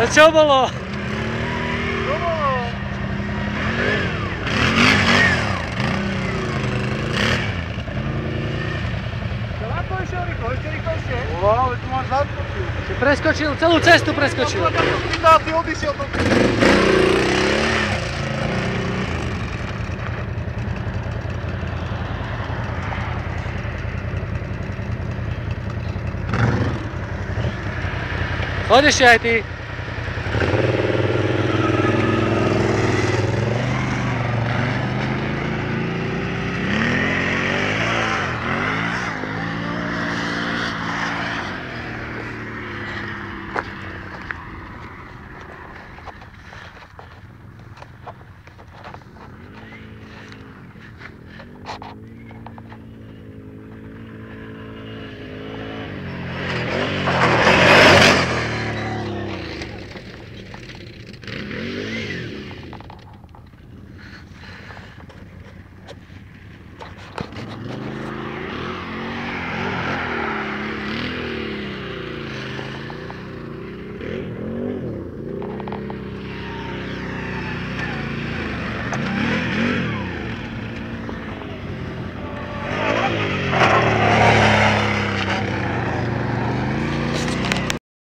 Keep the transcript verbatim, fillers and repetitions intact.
To čo bolo? Čo bolo? Čo na to išiel rýchlo? Ešte rýchlejšie? Ó, ale tu máš zaskočil. Si preskočil, celú cestu preskočil. Na takú citáciu odišiel to. Choď ešte aj ty.